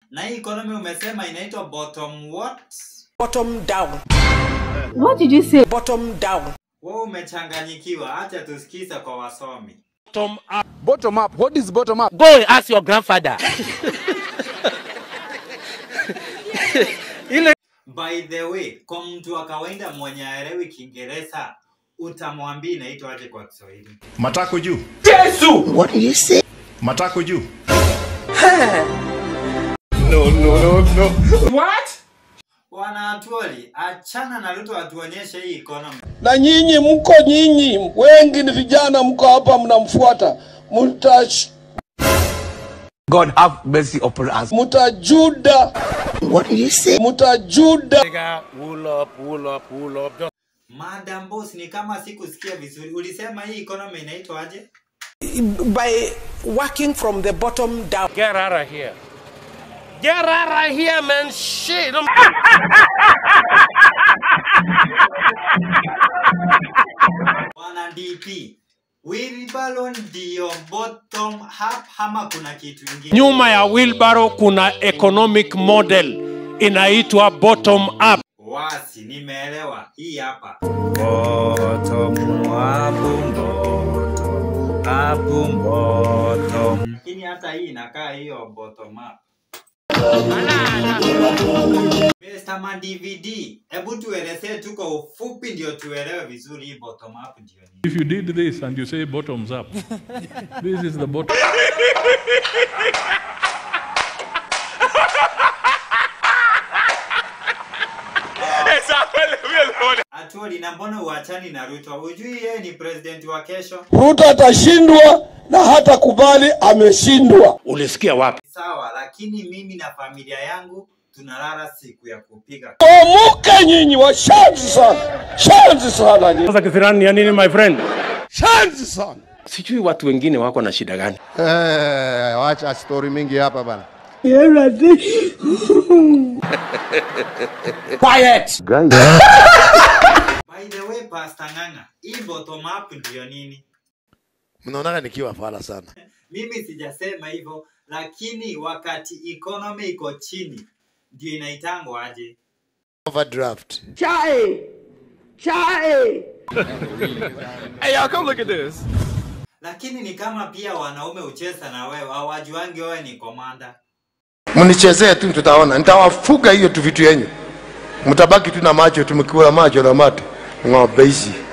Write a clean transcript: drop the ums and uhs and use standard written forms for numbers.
Na hii economy umesema inaitwa bottom what? Bottom down. What did you say? Bottom down. Wewe umechanganyikiwa, acha tusikiza kwa wasomi. Bottom up. Bottom up. What is bottom up? Go and ask your grandfather. By the way, kwa mtu wa kawaida mwenye haelewi Kiingereza, utamwambia inaitwa aje kwa Kiswahili? Matako juu. Yesu! What did you say? Matako juu. No. What? Wana Atuoli, achana na Ruto atuonyeshe hii economy. Na nyinyi wengi ni vijana mko hapa mnamfuata. God have mercy upon us. Mutajuda. What did you say? Mutajuda. Wool up. Madam Boss, ni kama sikusikia vizuri. Ulisema hii economy inaitwa aje? By working from the bottom down. Get out of here. Get out of here, man. Shit. Wana DP, wheelbarrow ndio bottom up ama kuna kitu kingine? Nyuma ya wheelbarrow kuna economic model inaitwa bottom up. Wasi, nimeelewa. Hii hapa. Bottom up. Lakini hata hii inakaa hiyo bottom up. Mr. Man DVD, hebu tuelezee tu kwa ufupi ndio tuelewe vizuri hii bottom up ndio nini. If you did this and you say bottoms up, this is the bottom. Atuoli, na mbona uachani na Ruto? Hujui yeye ni president wa kesho? Ruto atashindwa na hata kubali ameshindwa. Ulisikia wapi? Sawa, lakini mimi na familia yangu tunalala siku ya kupiga. Omuke nyinyi washanzi sana. Shanzi sana nyinyi. Sasa kisirani ya nini my friend? Shanzi sana. Sijui watu wengine wako na shida gani. Wacha story mingi hapa bana. Quiet. By the way, Pastor Nganga, hii bottom up ndio nini? Mnaona nikiwa fala sana. Mimi sijasema hivyo, lakini wakati economy iko chini ndio inaitangwa aje? Overdraft. Chai. Hey, y'all come look at this. Lakini ni kama pia wanaume ucheza na wewe, hawajuangi wewe ni komanda. Mnichezee tu tutaona. Nitawafuga hiyo tu vitu yenyu. Mtabaki tu na macho tumekula macho na mate. Ng'ombe hizi.